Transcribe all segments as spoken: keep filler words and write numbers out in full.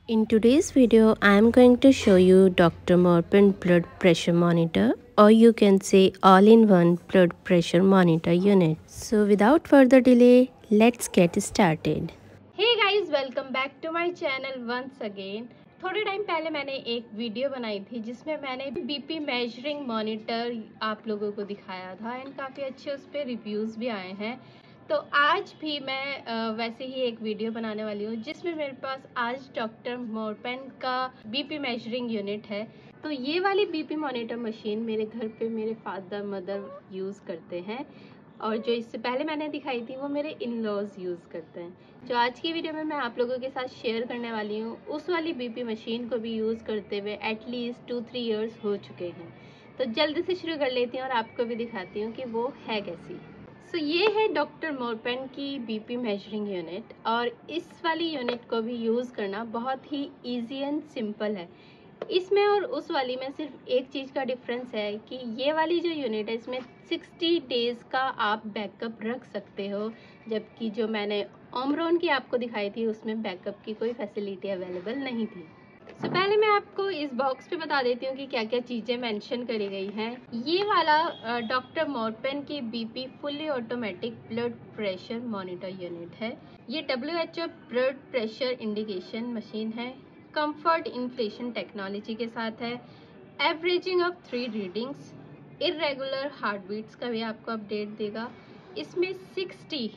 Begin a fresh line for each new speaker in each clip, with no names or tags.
In today's video, I am going to show you Doctor Morpen blood pressure monitor, or you can say all-in-one blood pressure monitor unit. So without further delay, let's get started.
Hey guys, welcome back to my channel once again. थोड़े time पहले मैंने एक video बनाई थी जिसमें मैंने BP measuring monitor आप लोगों को दिखाया था एंड काफ़ी अच्छे उस पर रिव्यूज़ भी आए हैं। तो आज भी मैं वैसे ही एक वीडियो बनाने वाली हूँ जिसमें मेरे पास आज डॉक्टर मोरपेन का बीपी मेजरिंग यूनिट है। तो ये वाली बीपी मॉनिटर मशीन मेरे घर पे मेरे फादर मदर यूज़ करते हैं और जो इससे पहले मैंने दिखाई थी वो मेरे इन लॉज यूज़ करते हैं। जो आज की वीडियो में मैं आप लोगों के साथ शेयर करने वाली हूँ उस वाली बीपी मशीन को भी यूज़ करते हुए एटलीस्ट टू थ्री इयर्स हो चुके हैं। तो जल्दी से शुरू कर लेती हूँ और आपको भी दिखाती हूँ कि वो है कैसी। सो so, ये है डॉक्टर मोरपेन की बीपी मेजरिंग यूनिट और इस वाली यूनिट को भी यूज़ करना बहुत ही ईजी एंड सिंपल है। इसमें और उस वाली में सिर्फ एक चीज़ का डिफरेंस है कि ये वाली जो यूनिट है इसमें सिक्सटी डेज़ का आप बैकअप रख सकते हो, जबकि जो मैंने ओमरॉन की आपको दिखाई थी उसमें बैकअप की कोई फैसिलिटी अवेलेबल नहीं थी। तो so, पहले मैं आपको इस बॉक्स पे बता देती हूँ कि क्या क्या चीज़ें मेंशन करी गई हैं। ये वाला डॉक्टर मोरपेन की BP fully automatic blood pressure monitor unit है। ये W H O blood pressure indication machine है, कंफर्ट इन्फ्लेशन टेक्नोलॉजी के साथ है, averaging of three readings, irregular heart beats का भी आपको अपडेट देगा। इसमें सिक्सटी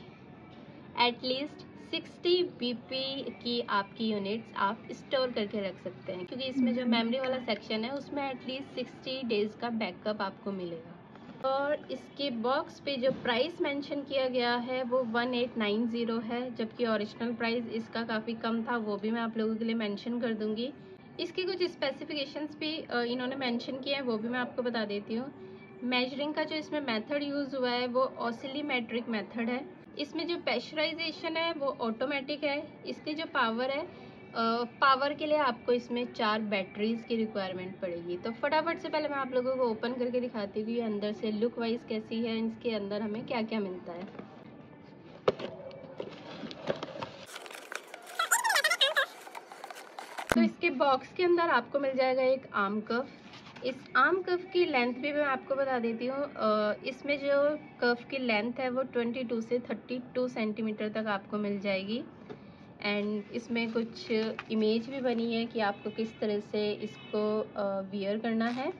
एटलीस्ट सिक्सटी बीपी की आपकी यूनिट्स आप स्टोर करके रख सकते हैं, क्योंकि इसमें जो मेमोरी वाला सेक्शन है उसमें एटलीस्ट सिक्सटी डेज़ का बैकअप आपको मिलेगा। और इसके बॉक्स पे जो प्राइस मेंशन किया गया है वो वन एट नाइन ज़ीरो है, जबकि ओरिजिनल प्राइस इसका काफ़ी कम था, वो भी मैं आप लोगों के लिए मेंशन कर दूंगी। इसके कुछ स्पेसिफिकेशंस भी इन्होंने मेंशन किए हैं, वो भी मैं आपको बता देती हूँ। मेजरिंग का जो इसमें मेथड यूज़ हुआ है वो ऑसिलोमेट्रिक मेथड है। इसमें जो प्रेशराइजेशन है वो ऑटोमेटिक है। इसकी जो पावर है, पावर के लिए आपको इसमें चार बैटरीज की रिक्वायरमेंट पड़ेगी। तो फटाफट से पहले मैं आप लोगों को ओपन करके दिखाती हूँ कि ये अंदर से लुक वाइज कैसी है, इसके अंदर हमें क्या क्या मिलता है। तो इसके बॉक्स के अंदर आपको मिल जाएगा एक आर्म कफ। इस आर्म कफ की लेंथ भी मैं आपको बता देती हूँ। इसमें जो कफ की लेंथ है वो बाईस से बत्तीस सेंटीमीटर तक आपको मिल जाएगी। एंड इसमें कुछ इमेज भी बनी है कि आपको किस तरह से इसको वियर करना है।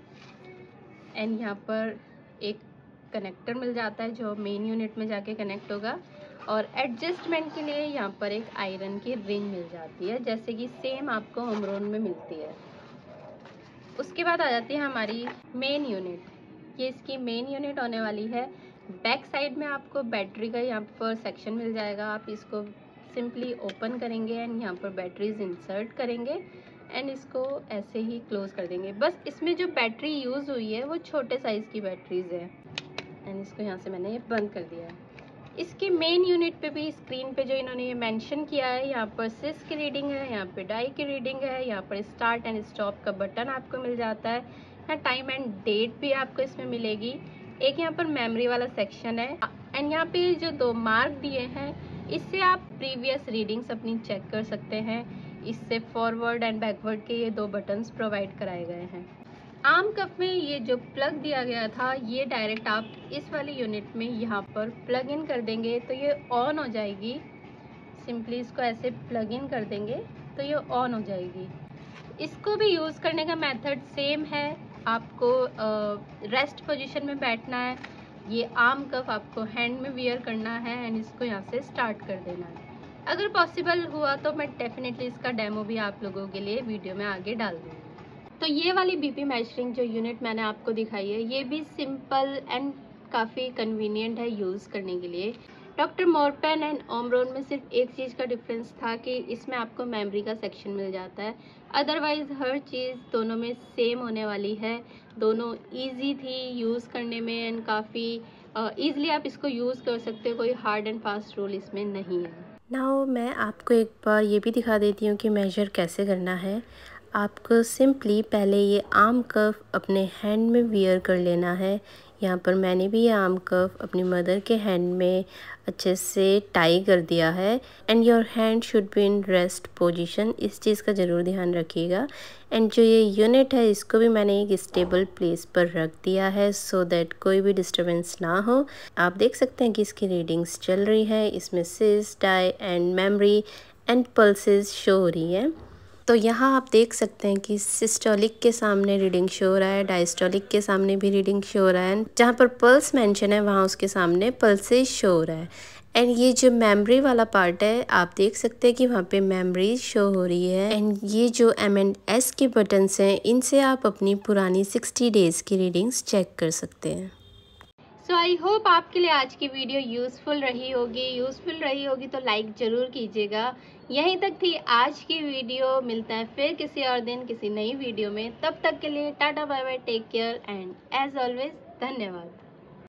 एंड यहाँ पर एक कनेक्टर मिल जाता है जो मेन यूनिट में जाके कनेक्ट होगा, और एडजस्टमेंट के लिए यहाँ पर एक आयरन की रिंग मिल जाती है, जैसे कि सेम आपको ओमरॉन में मिलती है। उसके बाद आ जाती है हमारी मेन यूनिट। ये इसकी मेन यूनिट होने वाली है। बैक साइड में आपको बैटरी का यहाँ पर सेक्शन मिल जाएगा। आप इसको सिंपली ओपन करेंगे एंड यहाँ पर बैटरीज इंसर्ट करेंगे एंड इसको ऐसे ही क्लोज कर देंगे। बस इसमें जो बैटरी यूज़ हुई है वो छोटे साइज़ की बैटरीज है एंड इसको यहाँ से मैंने ये बंद कर दिया है। इसके मेन यूनिट पे भी स्क्रीन पे जो इन्होंने ये मेंशन किया है, यहाँ पर सिस की रीडिंग है, यहाँ पे डाई की रीडिंग है, यहाँ पर स्टार्ट एंड स्टॉप का बटन आपको मिल जाता है। यहाँ टाइम एंड डेट भी आपको इसमें मिलेगी। एक यहाँ पर मेमोरी वाला सेक्शन है एंड यहाँ पे जो दो मार्क दिए हैं इससे आप प्रीवियस रीडिंग्स अपनी चेक कर सकते हैं। इससे फॉरवर्ड एंड बैकवर्ड के ये दो बटन्स प्रोवाइड कराए गए हैं। आर्म कफ में ये जो प्लग दिया गया था ये डायरेक्ट आप इस वाली यूनिट में यहाँ पर प्लग इन कर देंगे तो ये ऑन हो जाएगी। सिंपली इसको ऐसे प्लग इन कर देंगे तो ये ऑन हो जाएगी। इसको भी यूज़ करने का मेथड सेम है। आपको रेस्ट पोजीशन में बैठना है, ये आर्म कफ आपको हैंड में वियर करना है एंड इसको यहाँ से स्टार्ट कर देना है। अगर पॉसिबल हुआ तो मैं डेफिनेटली इसका डेमो भी आप लोगों के लिए वीडियो में आगे डाल दूँगी। तो ये वाली बीपी मेजरिंग जो यूनिट मैंने आपको दिखाई है ये भी सिंपल एंड काफ़ी कन्वीनियंट है यूज़ करने के लिए। डॉक्टर मोरपेन एंड ओमरॉन में सिर्फ एक चीज़ का डिफरेंस था कि इसमें आपको मेमोरी का सेक्शन मिल जाता है, अदरवाइज़ हर चीज़ दोनों में सेम होने वाली है। दोनों इजी थी यूज़ करने में एंड काफ़ी ईजिली आप इसको यूज़ कर सकते हो, कोई हार्ड एंड फास्ट रूल इसमें नहीं है।
नाउ मैं आपको एक बार ये भी दिखा देती हूँ कि मेजर कैसे करना है। आपको सिंपली पहले ये आर्म कफ अपने हैंड में वियर कर लेना है। यहाँ पर मैंने भी ये आर्म कफ अपनी मदर के हैंड में अच्छे से टाई कर दिया है। And your hand should be in rest position, इस चीज़ का ज़रूर ध्यान रखिएगा। एंड जो ये यूनिट है इसको भी मैंने एक स्टेबल प्लेस पर रख दिया है सो दैट कोई भी डिस्टर्बेंस ना हो। आप देख सकते हैं कि इसकी रीडिंग्स चल रही है, इसमें sys, dia and memory and pulses show हो रही है। तो यहाँ आप देख सकते हैं कि सिस्टोलिक के सामने रीडिंग शो हो रहा है, डायस्टोलिक के सामने भी रीडिंग शो हो रहा है, जहाँ पर पल्स मेंशन है वहाँ उसके सामने पल्सेस शो हो रहा है। एंड ये जो मेमोरी वाला पार्ट है आप देख सकते हैं कि वहाँ पे मेमोरी शो हो रही है। एंड ये जो एम एंड एस के बटन्स हैं इनसे आप अपनी पुरानी सिक्सटी डेज़ की रीडिंग्स चेक कर सकते हैं।
सो आई होप आपके लिए आज की वीडियो यूज़फुल रही होगी यूज़फुल रही होगी तो लाइक ज़रूर कीजिएगा। यहीं तक थी आज की वीडियो, मिलता है फिर किसी और दिन किसी नई वीडियो में। तब तक के लिए tata bye bye, take care and as always धन्यवाद।